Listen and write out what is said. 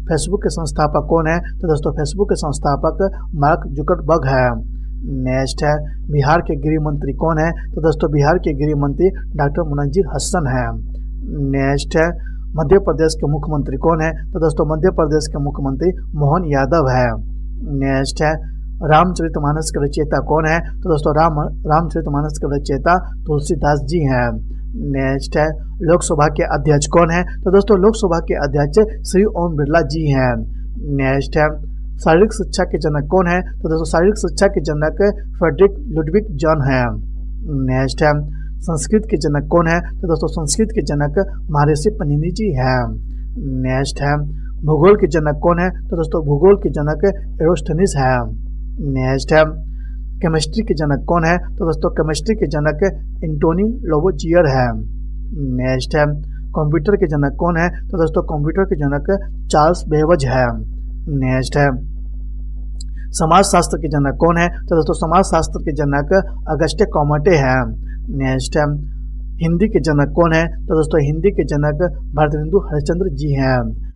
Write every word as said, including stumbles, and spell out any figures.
Facebook के संस्थापक कौन है? तो दोस्तों फेसबुक के संस्थापक मार्क जुकरबर्ग है। नेक्स्ट है बिहार के गृह मंत्री कौन है? तो दोस्तों बिहार के गृह मंत्री डॉक्टर मुनव्वर हसन है। नेक्स्ट है मध्य प्रदेश के मुख्यमंत्री कौन है? तो दोस्तों मध्य प्रदेश के मुख्यमंत्री मोहन यादव है। नेक्स्ट है रामचरितमानस के रचयिता कौन है? तो दोस्तों राम रामचरितमानस के रचयिता तुलसीदास जी हैं। नेक्स्ट है लोकसभा के अध्यक्ष कौन है? तो दोस्तों लोकसभा के अध्यक्ष श्री ओम बिरला जी हैं। नेक्स्ट है शारीरिक शिक्षा के जनक कौन है? तो दोस्तों शारीरिक शिक्षा के जनक फ्रेडरिक लुडविग जॉन है। नेक्स्ट है संस्कृत के जनक कौन है? तो दोस्तों संस्कृत के जनक महर्षि पनिनी जी हैं। नेक्स्ट है भूगोल के जनक कौन है? तो दोस्तों भूगोल के जनक एरोस्thenes है। नेक्स्ट है केमिस्ट्री के जनक कौन है? तो दोस्तों केमिस्ट्री के जनक एंटोनी लावोजियर है। नेक्स्ट है कंप्यूटर के जनक कौन है? तो दोस्तों कंप्यूटर के जनक चार्ल्स बेबज है। नेक्स्ट है समाजशास्त्र के जनक कौन है? तो दोस्तों समाजशास्त्र के जनक अगस्टे कॉमटे हैं। नेक्स्ट है हिंदी के जनक कौन है? तो दोस्तों हिंदी के जनक भारतेंदु हरिश्चंद्र जी हैं।